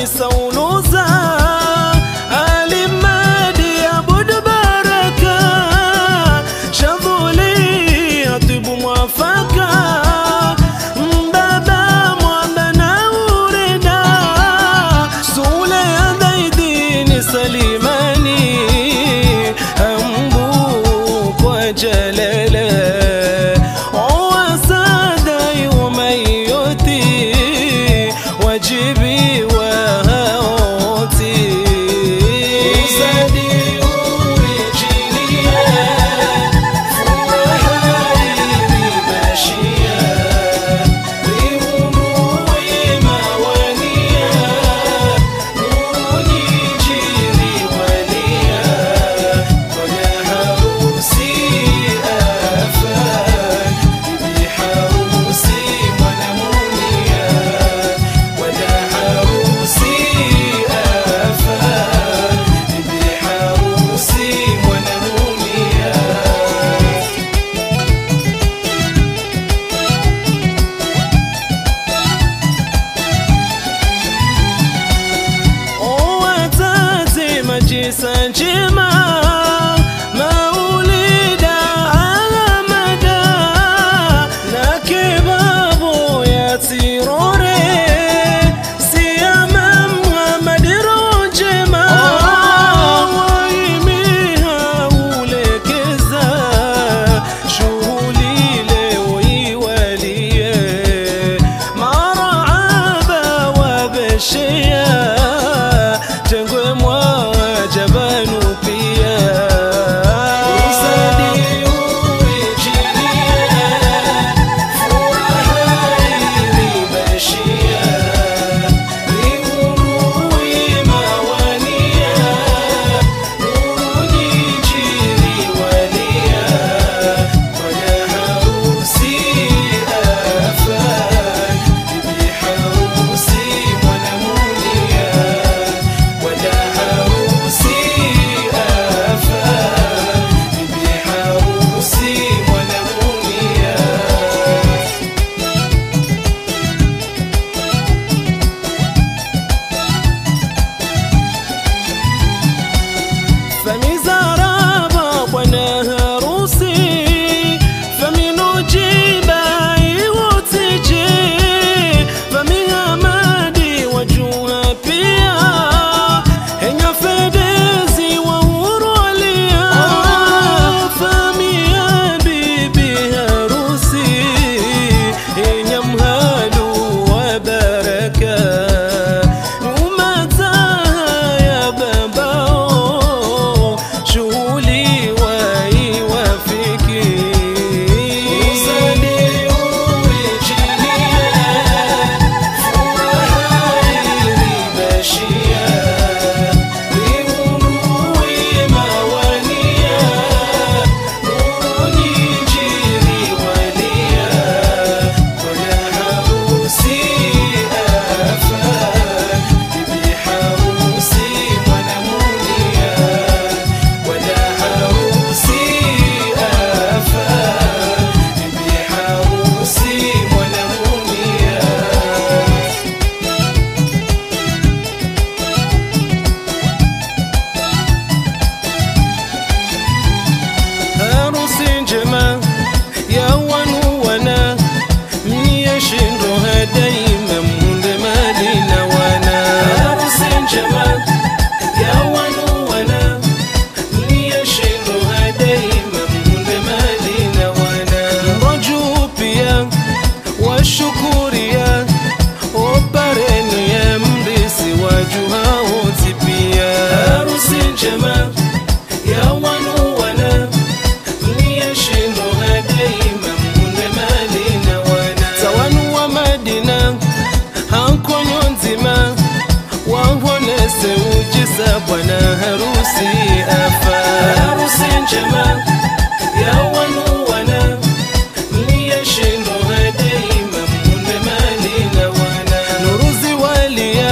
saunuza alimadi abud baraka shadhuli atibu mwafaka mbaba mwamba na urida sule adaidini salimani ambu kwa jalala wajibi wa haoti usadi urejilia furahai ribashia riumui mawania nurujijiri walia kwenye harusi afan bibi harusi mwanamunia Sanjima maulida alamada na kebabu ya tirore siyama Muhammad rojema waimiha ulekeza shughuli leo iwalie maraaba wabeshia tengwe mwa jabanu pia usadi urejilia furahai ribashia riumui mawania nurujijiri walia kwenye harusi afan bibi harusi mwanamunia wada bwana harusi afa harusi njema ya wanuwana mliyeshindo hadaima mune mali na wana nuruzi walia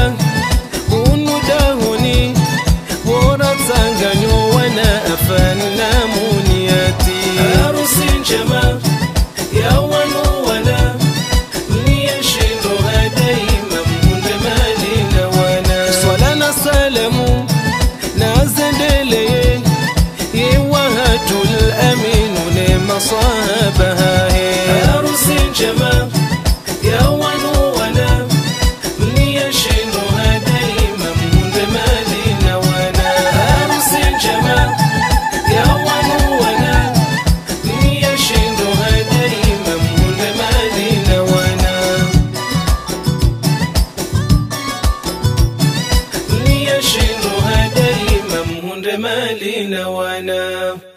unudahuni bora zanganyo wana afani na muniati harusi njema ya wanuwana mliyeshindo hadaima mune mali na wana na wana.